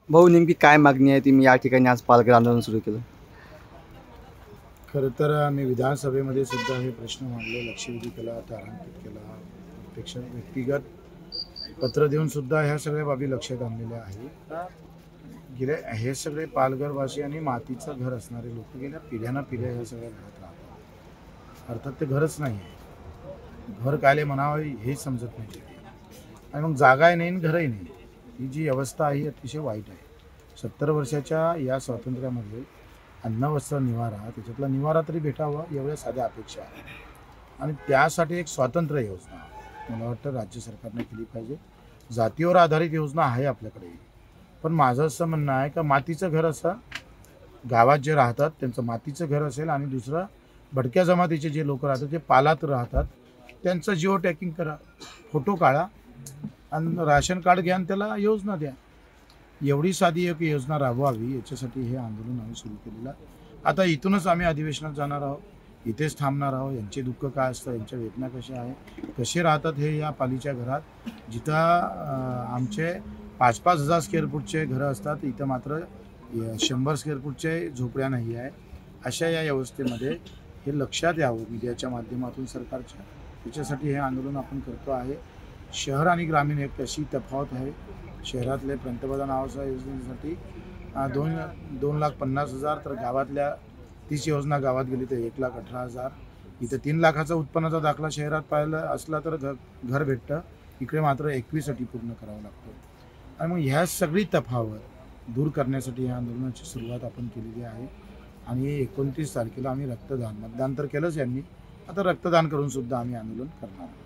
भाऊ नेमकी काय मागणी आहे तुम्ही या ठिकाणी आज पालघर आंदोलन सुरू केलं? खरं तर आम्ही विधानसभेमध्ये सुद्धा हे प्रश्न मांडले, लक्षवेधी केला, तारांकित केला, प्रत्यक्ष व्यक्तिगत पत्र देऊन सुद्धा ह्या सगळ्या बाबी लक्षात आणलेल्या आहेत. गेले हे सगळे पालघरवासी आणि मातीचं घर असणारे लोक गेल्या पिढ्या ह्या सगळ्या घरात राहतात. अर्थात ते घरच नाही आहे, घर कायले म्हणावं हे समजत नाही. आणि मग जागाही नाही आणि घरही नाही, ही जी अवस्था आहे अतिशय वाईट आहे. 70 वर्षाच्या या स्वातंत्र्यामध्ये अन्न वस्त्र निवारा, त्याच्यातला निवारा तरी भेटावा एवढ्या साध्या अपेक्षा आहे. आणि त्यासाठी एक स्वातंत्र्य योजना मला वाटतं राज्य सरकारने केली पाहिजे. जातीवर आधारित योजना आहे आपल्याकडे, पण माझं असं म्हणणं आहे का मातीचं घर असं गावात जे राहतात त्यांचं मातीचं घर असेल आणि दुसरं भटक्या जमातीचे जे लोक राहतात जे पालात राहतात त्यांचं जिओ टॅगिंग करा, फोटो काढा आणि राशन कार्ड घ्या आणि त्याला योजना द्या. एवढी साधी एक योजना राबवावी याच्यासाठी हे आंदोलन आम्ही सुरू केलेलं आहे. आता इथूनच आम्ही अधिवेशनात जाणार आहोत, इथेच थांबणार आहोत. यांचे दुःख काय असतं, यांच्या वेदना कशा आहे, कसे राहतात हे या पालीच्या घरात, जिथं आमचे 5-5 हजार स्क्वेअर फूटचे घरं असतात, इथं मात्र 100 स्क्वेअर फूटचे झोपड्या नाही आहे. अशा या व्यवस्थेमध्ये हे लक्षात यावं मीडियाच्या माध्यमातून सरकारच्या. त्याच्यासाठी हे आंदोलन आपण करतो आहे. शहर आणि ग्रामीण एक अशी तफावत आहे. शहरातले पंतप्रधान आवास योजनेसाठी 2,50,000 तर गावातल्या 30 योजना गावात गेली तर 1,18,000. इथं 3 लाखाचा उत्पन्नाचा दाखला शहरात पाहिलं असला तर घर भेटतं, इकडे मात्र 21 अटी पूर्ण करावं लागतं. आणि मग ह्या सगळी तफावत दूर करण्यासाठी या आंदोलनाची सुरुवात आपण केलेली आहे. आणि 29 तारखेला आम्ही रक्तदान, मतदान तर केलंच यांनी, आता रक्तदान करून सुद्धा आम्ही आंदोलन करणार आहोत.